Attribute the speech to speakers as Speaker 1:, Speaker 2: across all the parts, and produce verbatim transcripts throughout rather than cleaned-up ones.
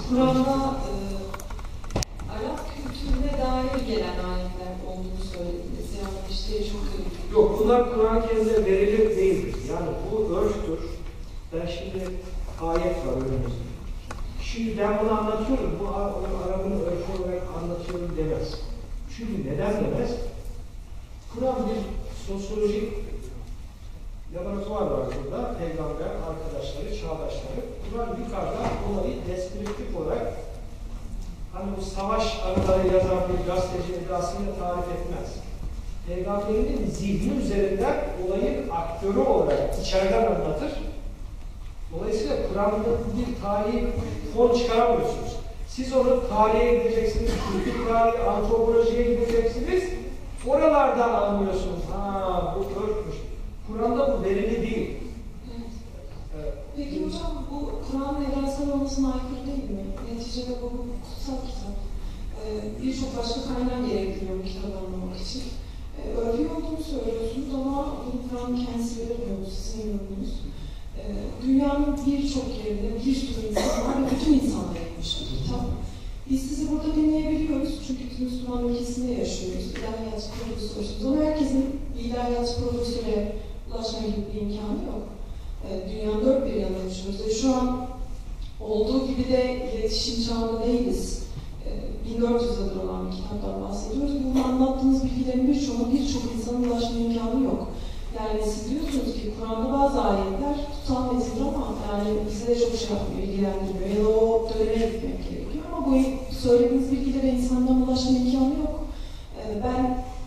Speaker 1: Kur'an'da e, Arap kültürüne dair gelen ayetler olduğunu söylediniz. Yani işte çok önemli.
Speaker 2: Yok, bunlar Kur'an kendine verilir değildir. Yani bu örftür. Ben şimdi ayet var önümüzde. Şimdi ben bunu anlatıyorum, bu Arap'ın örfü olarak anlatıyorum demez. Çünkü neden demez? Kur'an bir sosyolojik laboratuvar var burada. Peygamber, arkadaşları, çağdaşları. Kur'an yukarıda olayı deskriptif olarak hani bu savaş anıları yazan bir gazeteci edasıyla tarif etmez. Peygamberinin zihni üzerinden olayın aktörü olarak içeriden anlatır. Dolayısıyla Kur'an'da bir tarihi fon çıkaramıyorsunuz. Siz onu tarihe gideceksiniz, kültür tarihi, antropolojiye gideceksiniz. Oralardan anlıyorsunuz. Ha, bu örtmüş. Kur'an'da bu verili değil.
Speaker 1: Evet.
Speaker 2: Evet.
Speaker 1: Peki hocam, bu Kur'an'ın evrensel olmasına aykırı değil mi? Neticede bu kutsal kitap. Ee, Birçok başka kaynak gerektiriyor bu kitabı anlamak için. Ee, örgü olduğunu söylüyorsunuz ama bunu Kur'an'ın kendisi vermiyor, sizin yorumunuz. Ee, dünyanın birçok yerinde bir sürü insan var ve bütün insanlar yapmış bu kitap. Biz sizi burada dinleyebiliyoruz çünkü biz Müslüman ülkesinde yaşıyoruz. İlahiyat profesörüsünüz ama herkesin ilahiyat profesöre ulaşma gibi bir imkanı yok. Ee, dünyanın dört bir yanında yaşıyoruz ve şu an olduğu gibi de iletişim çağında değiliz. Ee, bin dört yüz yıldır olan bir kitaptan bahsediyoruz. Bunu anlattığınız bilgilerin birçoğuna birçok insanın ulaşma imkanı yok. Yani siz diyorsunuz ki Kur'an'da bazı ayetler tutsal metindir ama yani bize de çok şey yapmıyor, ilgilendirmiyor ya da o döneme gitmek gerekiyor ama bu söylediğiniz bilgilere insandan ulaşma imkanı yok. Ee, ben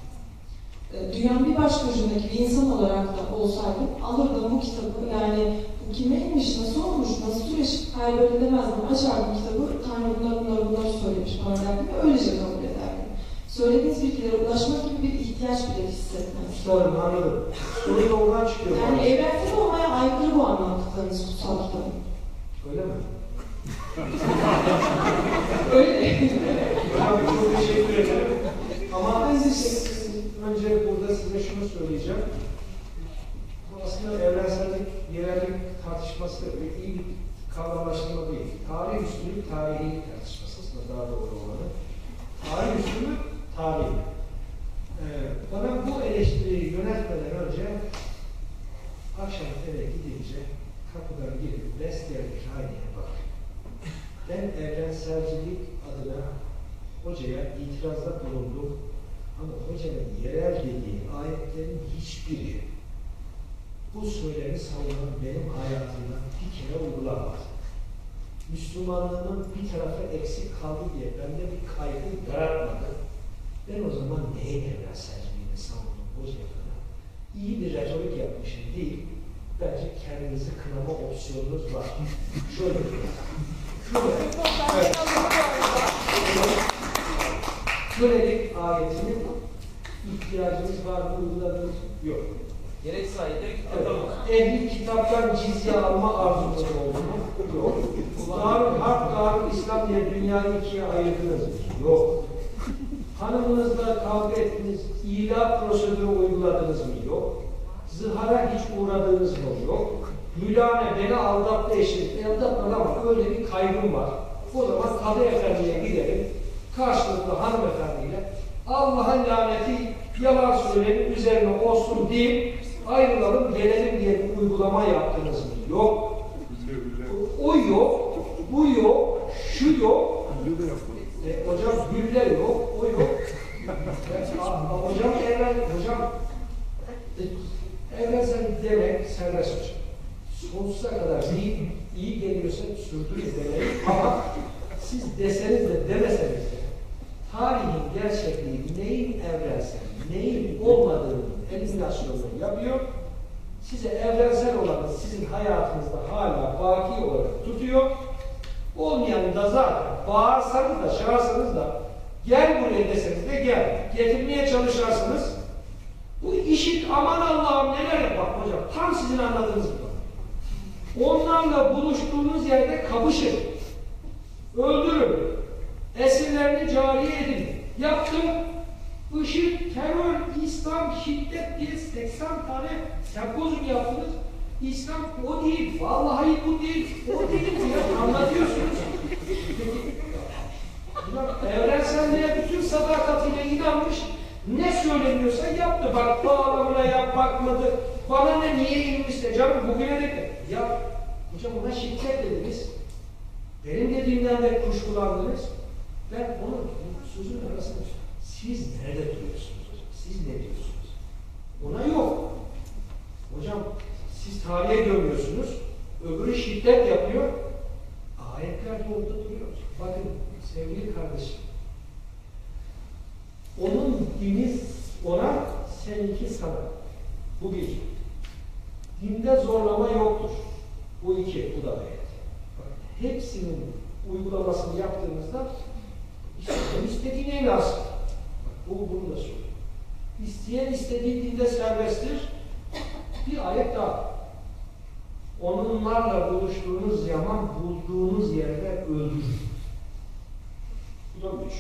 Speaker 1: e, dünyanın bir başka ucundaki bir insan olarak da olsaydım alırdım bu kitabı, yani bu kimeymiş, nasıl olmuş, nasıl süreç hayal edemezdim, açardım kitabı, Tanrı bunlar bunlar bunlar söylemiş bana derdim ve öylece kabul ederdim. Söylediğiniz bilgilere ulaşmak gibi bir ihtiyaç bile hissetmez.
Speaker 2: Sorun, anladım. Sorun da oradan çıkıyor.
Speaker 1: Yani evrensel olmaya aykırı bu anlattıklarınız kutsal kitabı.
Speaker 2: Öyle mi?
Speaker 1: Öyle.
Speaker 2: Hocam çok teşekkür ederim. Ama
Speaker 1: Ben teşekkür ederim.
Speaker 2: önce burada size şunu söyleyeceğim. Bu aslında evrensellik, yerellik tartışması ve iyi bir kavramlaştırma değil. Tarih üstünlük, tarihilik tartışması aslında daha doğru olanı. Tarih üstünlük, tarih. Ee, bana bu eleştiriyi yönetmeden önce akşam eve gidince kapıdan girip Vestiyer'deki aynaya bak. Ben evrenselcilik adına hocaya itirazda bulundum ama hocanın yerel dediği ayetlerin hiçbiri bu söylemi savunan benim hayatımda bir kere uygulanmadı. Müslümanlığının bir tarafı eksik kaldı diye bende bir kaygı yaratmadı. Ben o zaman neyin evrenselciliğini savundum hocaya kadar? İyi bir retorik yapmışım değil, bence kendinizi kınama opsiyonunuz var. Şöyle bir Evet. Kölelik ayetinin ihtiyacınız var mı, uyguladınız yok.
Speaker 3: Gerekse ayetleri
Speaker 2: Evet. Ehli kitaptan cizye alma arzunuz oldu mu? Yok. Darul Harp, Darul İslam diye dünyayı ikiye ayırdınız mı? Yok. Hanımınızla kavga ettiniz, ila prosedürü uyguladınız mı? Yok. Zihara hiç uğradınız mı? Yok. Mülane beni aldattı eşit, aldatmadı ama öyle bir kaygım var. O zaman Kadı Efendi'ye gidelim, karşılıklı hanımefendiyle Allah'ın laneti yalan söylenin üzerine olsun deyip ayrılalım gelelim diye bir uygulama yaptınız mı? Yok. O yok, bu yok, şu yok. E, hocam güller yok, o yok. E, a, a, hocam evren, hocam e, evrensel demek serbest hocam. Sonsuza kadar iyi, iyi geliyorsa sürdürün demeyi ama siz deseniz de demeseniz de tarihin gerçekliği neyin evrensel, neyin olmadığını eliminasyonunu yapıyor. Size evrensel olanı sizin hayatınızda hala baki olarak tutuyor. Olmayanı da zaten bağırsanız da çağırsanız da gel buraya deseniz de gel. Getirmeye çalışarsınız. Bu işit aman Allah'ım neler yapar hocam. Tam sizin anladığınız gibi. Onlarla buluştuğunuz yerde kapışın. Öldürün. Esirlerini cariye edin. Yaptım. IŞİD, terör, İslam, şiddet diye seksen tane sempozyum yaptınız. İslam o değil, vallahi bu değil, o değil diye anlatıyorsunuz. Peki yaptı, bak bağlamına yap, bakmadı. Bana ne, niye inmişse canım bugüne de ya hocam ona şiddet dediniz. Benim dediğimden de kuşkulandınız. Ben onun sözün arasında siz nerede duruyorsunuz hocam? Siz ne diyorsunuz? Ona yok. Hocam siz tarihe gömüyorsunuz. Öbürü şiddet yapıyor. Ayetler de orada duruyor. Bakın sevgili kardeşim. Onun dini ona, seninki sana. Bu bir. Dinde zorlama yoktur. Bu iki, bu da ayet. Hepsinin uygulamasını yaptığımızda işte istediğine lazım. Bu bunu da söylüyor. İsteyen istediği dinde serbesttir. Bir ayet daha. Onlarla buluştuğunuz zaman bulduğunuz yerde öldürün. Bu da üç.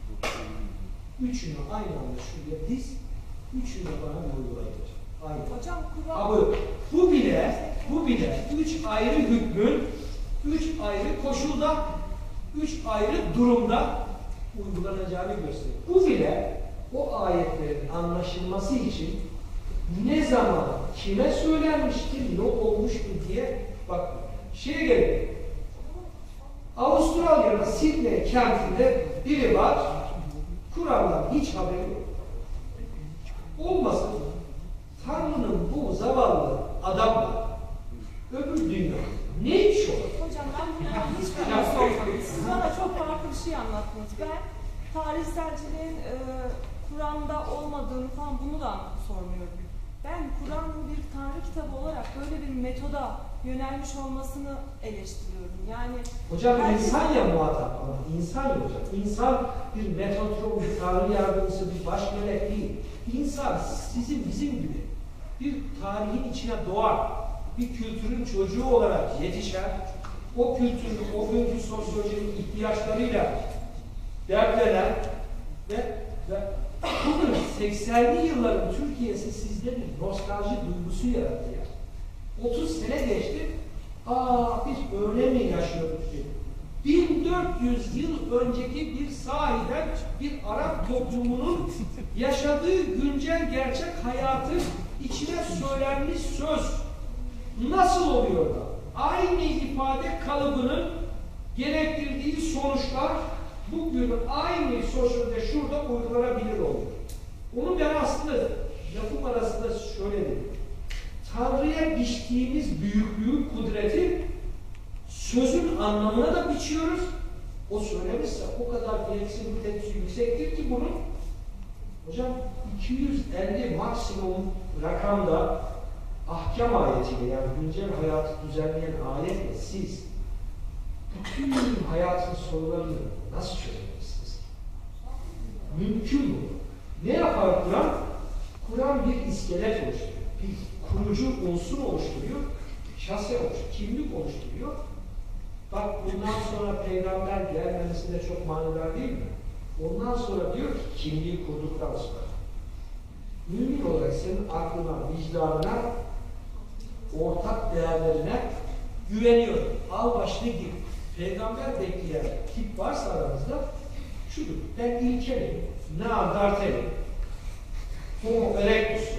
Speaker 2: Üçünü aynı anda şuraya diz, üçünü bana uygulayın. Aynı.
Speaker 3: Hocam Kur'an...
Speaker 2: Abi bu bile, bu bile üç ayrı hükmün, üç ayrı koşulda, üç ayrı durumda uygulanacağını gösteriyor. Bu bile o ayetlerin anlaşılması için ne zaman, kime söylenmiştir, ne olmuştur diye bak. Şeye gelelim. Avustralya'da Sydney kentinde biri var, Kur'an'dan hiç haberi yok. Olmasın, Tanrı'nın bu zavallı adamla öbür dünya ne iş olur?
Speaker 3: Hocam ben bundan hiç bilgisi olmadım. Siz bana çok farklı bir şey anlattınız. Ben tarihselciliğin e, Kur'an'da olmadığını falan bunu da sormuyorum. Ben Kur'an'ın bir Tanrı kitabı olarak böyle bir metoda yönelmiş olmasını eleştiriyorum. Yani
Speaker 2: hocam
Speaker 3: herkes...
Speaker 2: insan ya muhatap ama insan ya hocam. İnsan bir metotron, bir Tanrı yardımcısı, bir baş melek değil. İnsan sizin bizim gibi bir tarihin içine doğar, bir kültürün çocuğu olarak yetişer, o kültürün, o günkü sosyolojinin ihtiyaçlarıyla dertlenen ve, ve bugün seksenli yılların Türkiye'si sizde bir nostalji duygusu yarattı yani. otuz sene geçti, aa biz öyle mi yaşıyorduk diye. bin dört yüz yıl önceki bir sahiden bir Arap toplumunun yaşadığı güncel gerçek hayatın içine söylenmiş söz nasıl oluyor da? Aynı ifade kalıbının gerektirdiği sonuçlar bugün aynı sosyolojide şurada uygulanabilir oluyor. Onu ben aslında lafım arasında şöyle dedim. Tanrı'ya biçtiğimiz büyüklüğü, kudreti sözün anlamına da biçiyoruz. O söylemişse o kadar fleksibilitesi yüksektir ki bunun hocam iki yüz elli maksimum rakamda ahkam ayetiyle yani güncel hayatı düzenleyen ayetle siz bütün hayatın sorularını nasıl çözebilirsiniz? Mümkün mü? Ne yapar Kur'an? Kur'an bir iskelet oluşturuyor. Bir kurucu unsur oluşturuyor. Şahse oluşturuyor. Kimlik oluşturuyor. Bak bundan sonra peygamber gelmemesinde çok maniler değil mi? Ondan sonra diyor ki kimliği kurduktan sonra mümin olarak senin aklına, vicdanına, ortak değerlerine güveniyor. Al başını git. Peygamber bekleyen tip varsa aranızda şudur. Ben ilkeliyim. Neandertalim. Homo erectus.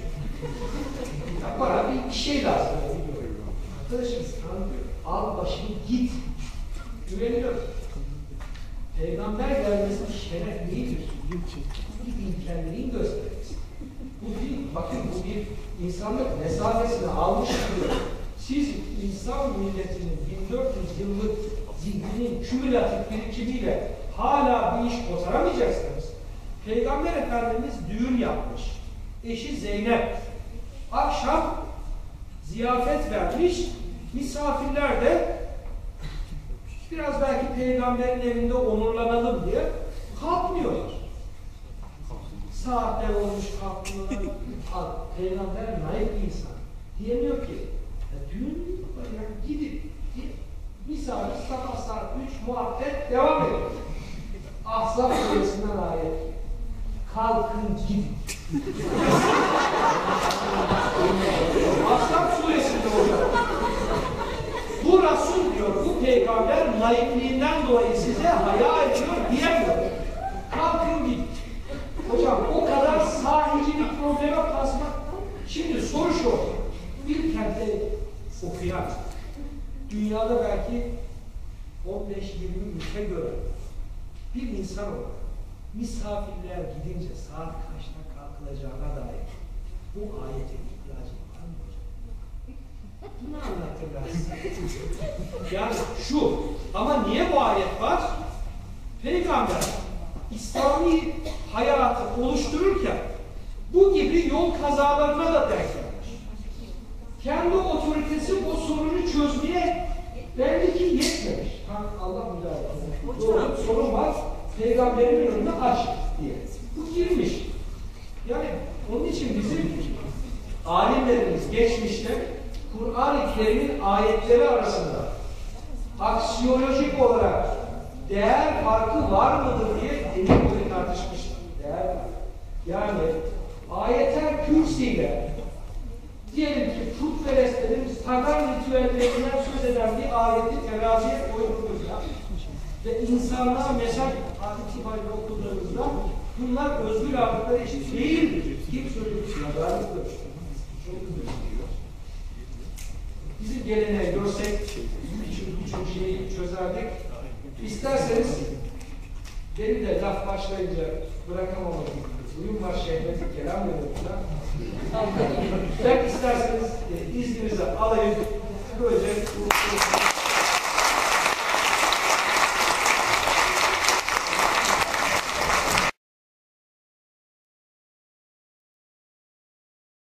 Speaker 2: Ya bana bir, bir şey lazım. Arkadaşım tanımıyor. Al başını git. Güveniyor. Peygamber gelmesi şeref değildir. Bir ilkelliğin göstergesi. Bu bir, bakın bu bir insanlık mesafesini almış diyor. Siz insan milletinin bin dört yüz yıllık zihninin kümülatif birikimiyle hala bir iş kotaramayacaksınız. Peygamber Efendimiz düğün yapmış. Eşi Zeynep. Akşam ziyafet vermiş. Misafirler de biraz belki peygamberin evinde onurlanalım diye kalkmıyorlar. Saatler olmuş kalkmıyorlar. Peygamber naif bir insan. Diyemiyor ki düğün yani gidin. Misafir sabah saat üç muhabbet devam ediyor. Ahzab suresinden ayet. Kalkın gidin. Ahzab suresinde hocam. Bu Resul diyor, bu peygamber naifliğinden dolayı size haya ediyor diyemiyor. Kalkın gidin. Hocam o kadar sahicilik probleme okuyan, dünyada belki on beş yirmi ülke gören bir insan olarak misafirler gidince saat kaçta kalkılacağına dair bu ayete ihtiyacı var mı hocam? Bunu anlatırlar size. Yani şu, ama niye bu ayet var? Peygamber İslami hayatı oluştururken bu gibi yol kazalarına da denk gelmiş. Kendi otoritesi o sorunu çözmeye belli ki yetmemiş. Ha, Allah müdahale etsin. Doğru, sorun var. Peygamberin önünde aç diye. Bu girmiş. Yani onun için bizim alimlerimiz geçmişte Kur'an-ı Kerim'in ayetleri arasında aksiyolojik olarak değer farkı var mıdır diye deli boyu tartışmışlar. Değer farkı. Yani ayetel kürsiyle diyelim ki putperestlerin pagan ritüellerinden söz eden bir ayeti teraziye koyduğumuzda ve insanlığa mesaj itibariyle okuduğumuzda bunlar özgür aldıkları için değildir. Kim söylüyor? Adalettir. Bizim geleneği görsek birçok şeyi çözerdik. İsterseniz benim de laf başlayınca bırakamamadım. Uyum var şehveti kelam yolunda. Ben isterseniz izninizi alayım. Böylece